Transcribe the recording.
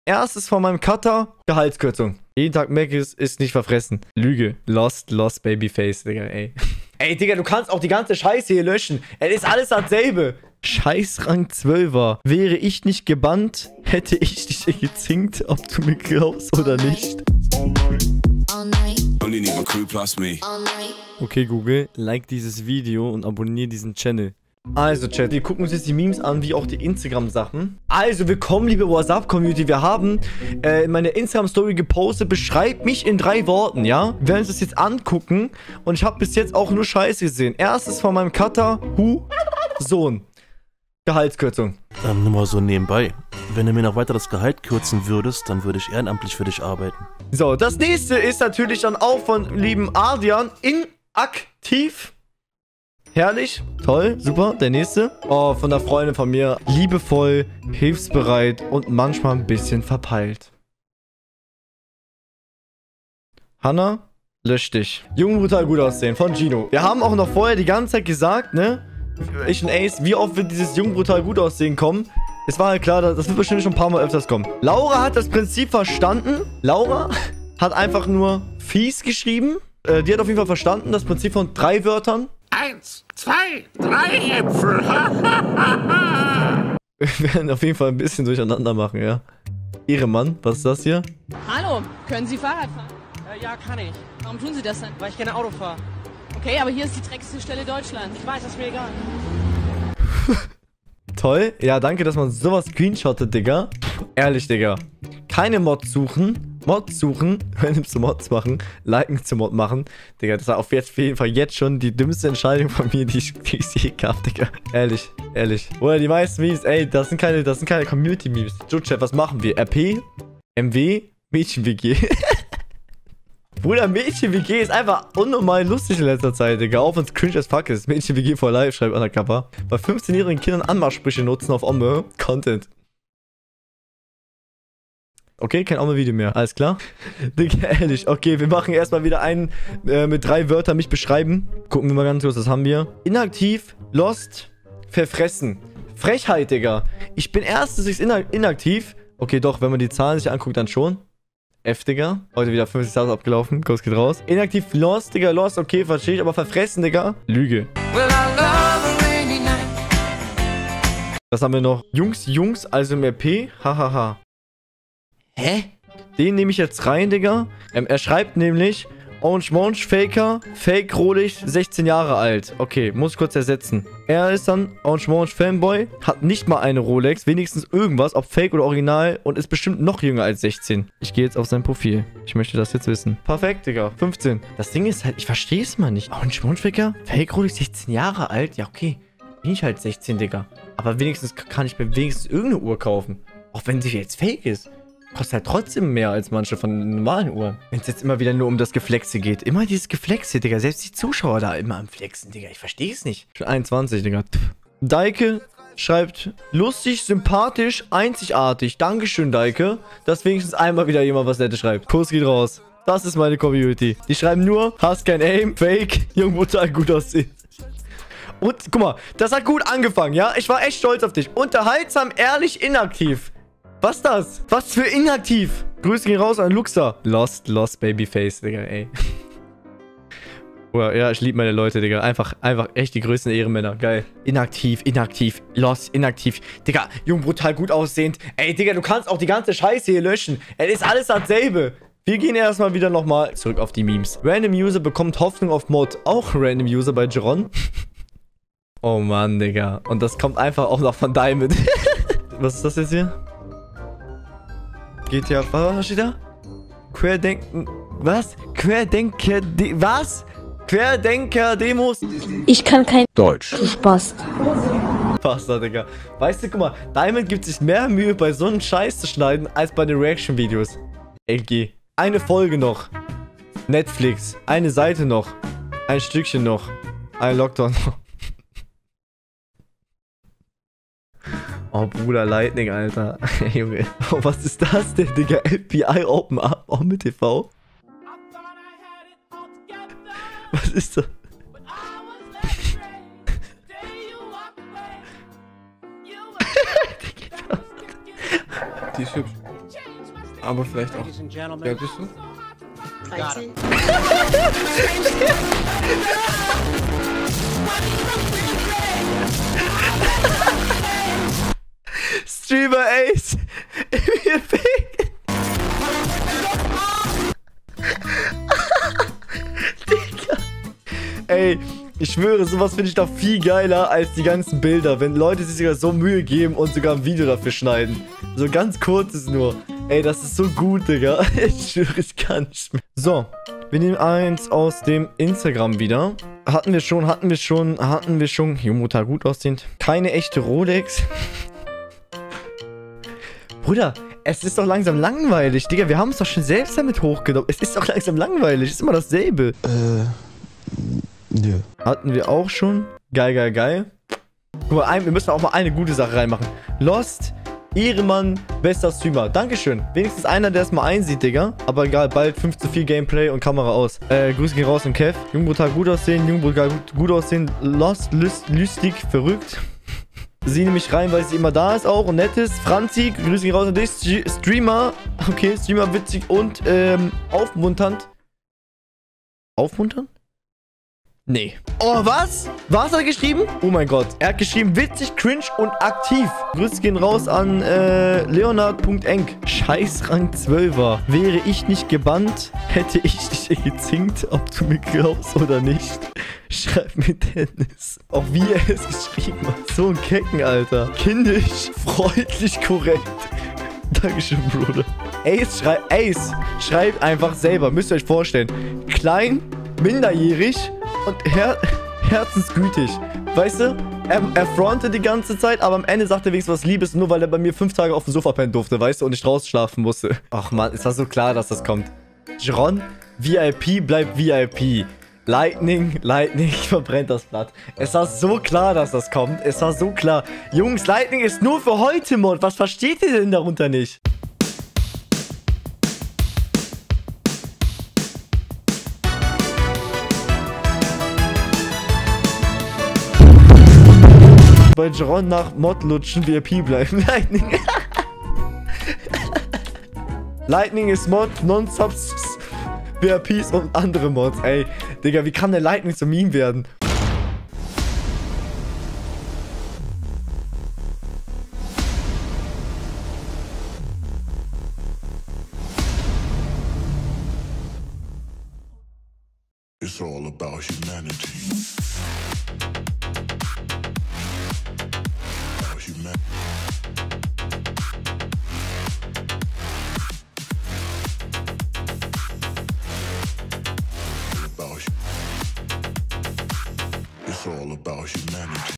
Erstes von meinem Cutter, Gehaltskürzung. Jeden Tag Mac ist nicht verfressen. Lüge. Lost, Babyface, Digga, ey. Ey, Digga, du kannst auch die ganze Scheiße hier löschen. Es ist alles dasselbe. Scheiß Rang 12er. Wäre ich nicht gebannt, hätte ich dich gezinkt, ob du mir glaubst oder nicht. Okay, Google, like dieses Video und abonniere diesen Channel. Also, Chat, wir gucken uns jetzt die Memes an, wie auch die Instagram-Sachen. Also, willkommen, liebe WhatsApp-Community. Wir haben in meiner Instagram-Story gepostet, beschreib mich in 3 Worten, ja? Wir werden uns das jetzt angucken und ich habe bis jetzt auch nur Scheiße gesehen. Erstes von meinem Cutter, Sohn. Gehaltskürzung. Nur mal so nebenbei. Wenn du mir noch weiter das Gehalt kürzen würdest, dann würde ich ehrenamtlich für dich arbeiten. So, das nächste ist natürlich dann auch von lieben Adrian. Inaktiv. Herrlich, toll, super. Der nächste. Oh, von der Freundin von mir. Liebevoll, hilfsbereit und manchmal ein bisschen verpeilt. Hanna, lösch dich. Jung, brutal gut aussehen, von Gino. Wir haben auch noch vorher die ganze Zeit gesagt, ne? Ich und Ace, wie oft wird dieses Jung, brutal gut aussehen kommen? Es war halt klar, das wird bestimmt schon ein paar Mal öfters kommen. Laura hat das Prinzip verstanden. Laura hat einfach nur fies geschrieben. Die hat auf jeden Fall verstanden, das Prinzip von 3 Wörtern. 1, 2, 3 Äpfel. Wir werden auf jeden Fall ein bisschen durcheinander machen, ja. Ehrenmann, was ist das hier? Hallo, können Sie Fahrrad fahren? Ja, kann ich. Warum tun Sie das denn? Weil ich gerne Auto fahre. Okay, aber hier ist die dreckigste Stelle Deutschlands. Ich weiß, das ist mir egal. Toll. Ja, danke, dass man sowas screenshottet, Digga. Ehrlich, Digga. Keine Mods suchen. Mods suchen. Random zu Mods machen. Liken zu Mod machen. Digga, das war auf jeden Fall jetzt schon die dümmste Entscheidung von mir, die ich je gehabt, Digga. Ehrlich, ehrlich. Oder die meisten Memes, ey, das sind keine Community-Memes. Joe-Chat, was machen wir? RP? MW? Mädchen-WG? Bruder, Mädchen-WG ist einfach unnormal lustig in letzter Zeit, Digga. Auch wenn es cringe as fuck ist. Mädchen-WG for life, schreibt Undercover. Bei 15-jährigen Kindern Anmachsprüche nutzen auf Omme. Content. Okay, kein Omme-Video mehr. Alles klar? Digga, ehrlich. Okay, wir machen erstmal wieder einen mit 3 Wörtern mich beschreiben. Gucken wir mal ganz kurz, was haben wir? Inaktiv, lost, verfressen. Frechheit, Digga. Ich bin erstens inaktiv. Okay, doch, wenn man die Zahlen sich anguckt, dann schon. F, Digga. Heute wieder 50.000 abgelaufen. Kurs geht raus. Inaktiv, lost, Digga. Lost, okay, verstehe ich. Aber verfressen, Digga. Lüge. Was haben wir noch? Jungs, also im RP. Hahaha. Hä? Den nehme ich jetzt rein, Digga. Er schreibt nämlich Orange Monch, Faker, Fake Rohlicht, 16 Jahre alt. Okay, muss ich kurz ersetzen. Er ist dann Orange Monch Fanboy, hat nicht mal eine Rolex, wenigstens irgendwas, ob Fake oder Original und ist bestimmt noch jünger als 16. Ich gehe jetzt auf sein Profil. Ich möchte das jetzt wissen. Perfekt, Digga. 15. Das Ding ist halt, ich verstehe es mal nicht. Orange Monch Faker, Fake Rolex, 16 Jahre alt? Ja, okay. Bin ich halt 16, Digga. Aber wenigstens kann ich mir wenigstens irgendeine Uhr kaufen. Auch wenn sie jetzt Fake ist. Kostet halt trotzdem mehr als manche von den normalen Uhren. Wenn es jetzt immer wieder nur um das Geflexe geht. Immer dieses Geflexe, Digga. Selbst die Zuschauer da immer am Flexen, Digga. Ich verstehe es nicht. Schon 21, Digga. Daike schreibt, lustig, sympathisch, einzigartig. Dankeschön, Daike. Dass wenigstens einmal wieder jemand was Nettes schreibt. Kurs geht raus. Das ist meine Community. Die schreiben nur, hast kein Aim, Fake, Jung, brutal gut aussehen. Und, guck mal, das hat gut angefangen, ja? Ich war echt stolz auf dich. Unterhaltsam, ehrlich, inaktiv. Was ist das? Was für inaktiv? Grüße gehen raus an Luxa. Lost, Babyface, Digga, ey. Boah, ja, ich liebe meine Leute, Digga. Einfach echt die größten Ehrenmänner. Geil. Inaktiv, Lost, inaktiv. Digga, Jung, brutal gut aussehend. Ey, Digga, du kannst auch die ganze Scheiße hier löschen. Es ist alles dasselbe. Wir gehen erstmal wieder nochmal zurück auf die Memes. Random User bekommt Hoffnung auf Mod. Auch Random User bei Jeron. Oh Mann, Digga. Und das kommt einfach auch noch von Diamond. Was ist das jetzt hier? GTA, was steht da? Querdenken, was? Was? Querdenker-Demos? Ich kann kein Deutsch. Du Spaß. Basta, Digga. Weißt du, guck mal, Diamond gibt sich mehr Mühe, bei so einem Scheiß zu schneiden, als bei den Reaction-Videos. LG. Eine Folge noch. Netflix. Eine Seite noch. Ein Stückchen noch. Ein Lockdown noch. Oh, Bruder, Lightning, Alter. Junge. Oh, was ist das denn, Digga? FBI Open Up. Oh, mit TV. Was ist das? Die ist hübsch. Aber vielleicht auch. Ladies and Wie gentlemen. alt bist du? 13. Streamer Ace. Digga. Ey, ich schwöre, sowas finde ich doch viel geiler als die ganzen Bilder, wenn Leute sich sogar so Mühe geben und sogar ein Video dafür schneiden. So ganz kurzes nur. Ey, das ist so gut, Digga. Ich schwöre, ich kann nicht mehr. So, wir nehmen eins aus dem Instagram wieder. Hatten wir schon. Jumuta gut aussehend. Keine echte Rolex. Bruder, es ist doch langsam langweilig, Digga. Wir haben es doch schon selbst damit hochgenommen. Es ist doch langsam langweilig. Es ist immer dasselbe. Ja. Hatten wir auch schon. Geil. Guck mal, wir müssen auch mal eine gute Sache reinmachen. Lost, Ehrenmann, bester Streamer. Dankeschön. Wenigstens einer, der es mal einsieht, Digga. Aber egal, bald 5:4 Gameplay und Kamera aus. Grüße gehen raus im Kev. Jungbrutal gut aussehen, Jungbrutal gut aussehen. Lost, lustig, verrückt. Sie nehme ich rein, weil sie immer da ist auch und nett ist. Franzi, Grüße gehen raus an dich. Streamer. Okay, Streamer witzig und aufmunternd. Aufmunternd? Nee. Oh, was? Was hat er geschrieben? Oh mein Gott. Er hat geschrieben, witzig, cringe und aktiv. Grüße gehen raus an Leonard.eng. Scheiß Rang 12er. Wäre ich nicht gebannt, hätte ich dich gezinkt, ob du mir glaubst oder nicht. Schreib mir Dennis. Auch wie er es geschrieben hat. So ein Kecken, Alter. Kindisch, freundlich, korrekt. Dankeschön, Bruder. Ace schreibt einfach selber. Müsst ihr euch vorstellen. Klein, minderjährig und herzensgütig. Weißt du? Er frontet die ganze Zeit, aber am Ende sagt er wenigstens was Liebes, nur weil er bei mir 5 Tage auf dem Sofa pennen durfte, weißt du, und nicht draußen schlafen musste. Ach man, ist das so klar, dass das kommt. Jeron, VIP bleibt VIP. Lightning verbrennt das Blatt. Es war so klar, dass das kommt. Es war so klar. Jungs, Lightning ist nur für heute Mod. Was versteht ihr denn darunter nicht? Bei Jeron nach Mod lutschen, VIP bleiben. Lightning. Lightning ist Mod, Non-Subs, VIPs und andere Mods. Ey, Digga, wie kann der Lightning zum Meme werden? It's all about humanity. It's all about humanity.